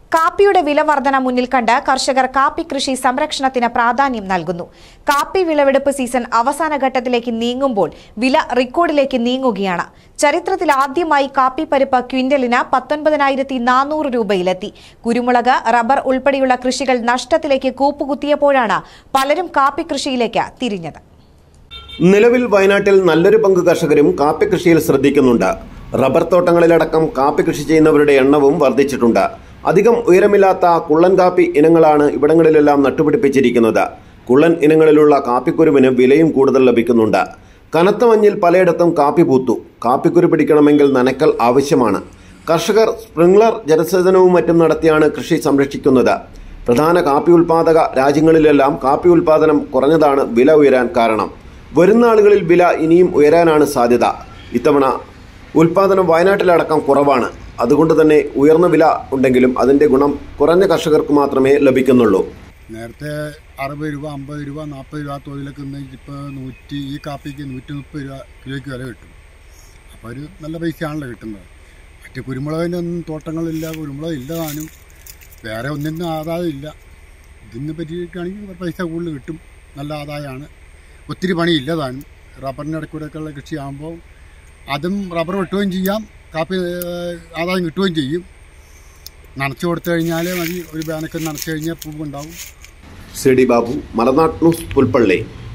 കാപ്പിയുടെ വില വർധന മുന്നിൽ കണ്ട് കർഷകർ കാപ്പി കൃഷി സംരക്ഷണത്തിന് പ്രാധാന്യം നൽകുന്നു. കാപ്പി വിളവെടുപ്പ് സീസൺ അവസാന ഘട്ടത്തിലേക്ക് നീങ്ങുമ്പോൾ വില റെക്കോർഡിലേക്ക് നീങ്ങുകയാണ്. ചരിത്രത്തിൽ ആദ്യമായി കാപ്പി പരിപ്പ് ക്വിന്റലിന് 19,400 രൂപയിലെത്തി. കുരുമുളക്, റബ്ബർ ഉൾപ്പെടെയുള്ള കൃഷികൾ നഷ്ടത്തിലേക്ക് കൂപ്പുകുത്തിയപ്പോഴാണ് പലരും കാപ്പി കൃഷിയിലേക്ക് തിരിഞ്ഞത്. നിലവിൽ വയനാട്ടിൽ നല്ലൊരു പങ്ക് കർഷകരും കാപ്പി കൃഷിയിൽ ശ്രദ്ധിക്കുന്നുണ്ട്. റബ്ബർ തോട്ടങ്ങളിലടക്കം കാപ്പി കൃഷി ചെയ്യുന്നവരുടെ എണ്ണവും വർദ്ധിച്ചിട്ടുണ്ട്. അധികം ഉയരമില്ലാത്ത കുള്ളൻ കാപ്പി ഇനങ്ങളാണ് ഇവിടങ്ങളിലെല്ലാം നട്ടുപിടിപ്പിച്ചിരിക്കുന്നത്. കുള്ളൻ ഇനങ്ങളിലുള്ള കാപ്പിക്കുരുവിന് വിലയും കൂടുതൽ ലഭിക്കുന്നുണ്ട്. കനത്ത മഞ്ഞിൽ പലയിടത്തും കാപ്പി പൂത്തു. കാപ്പിക്കുരു പിടിക്കണമെങ്കിൽ നനയ്ക്കൽ ആവശ്യമാണ്. കർഷകർ സ്പ്രിംഗ്ലർ ജലസേചനവും മറ്റും നടത്തിയാണ് കൃഷി സംരക്ഷിക്കുന്നത്. പ്രധാന കാപ്പി ഉൽപാദക രാജ്യങ്ങളിലെല്ലാം കാപ്പി ഉൽപാദനം കുറഞ്ഞതാണ് വില ഉയരാൻ കാരണം. വരുന്ന ആളുകളിൽ വില ഇനിയും ഉയരാനാണ് സാധ്യത. ഇത്തവണ ഉൽപാദനം വയനാട്ടിലടക്കം കുറവാണ്. അതുകൊണ്ട് തന്നെ ഉയർന്ന വില ഉണ്ടെങ്കിലും അതിൻ്റെ ഗുണം കുറഞ്ഞ കർഷകർക്ക് മാത്രമേ ലഭിക്കുന്നുള്ളൂ. നേരത്തെ 60 രൂപ, 50 രൂപ, 40 രൂപ തോതിലൊക്കെ ഇപ്പോൾ ഈ കാപ്പിക്ക് 130 രൂപ കിലോയ്ക്ക് വില കിട്ടും. അപ്പോൾ ഒരു നല്ല പൈസയാണല്ലോ കിട്ടുന്നത്. മറ്റ് കുരുമുളകിൻ്റെ ഒന്നും തോട്ടങ്ങളില്ല, കുരുമുളക് ഇല്ലതാനും, വേറെ ഒന്നിനും ആദായം ഇല്ല. ഇതിനെ പറ്റിയിട്ടാണെങ്കിൽ പൈസ കൂടുതൽ കിട്ടും, നല്ല ആദായമാണ്. ഒത്തിരി പണിയില്ല താനും. റബ്ബറിൻ്റെ ഇടയ്ക്കൂടെയൊക്കെയുള്ള കൃഷിയാകുമ്പോൾ അതും റബ്ബർ വെട്ടുകയും ചെയ്യാം, കാപ്പി ആദായം കിട്ടുകയും ചെയ്യും. നനച്ചു കൊടുത്തു കഴിഞ്ഞാൽ മതി, ഒരു ബാനൊക്കെ നനച്ചു കഴിഞ്ഞാൽ പൂവുണ്ടാവും. C D Babu, Malanadu news, Pulpally.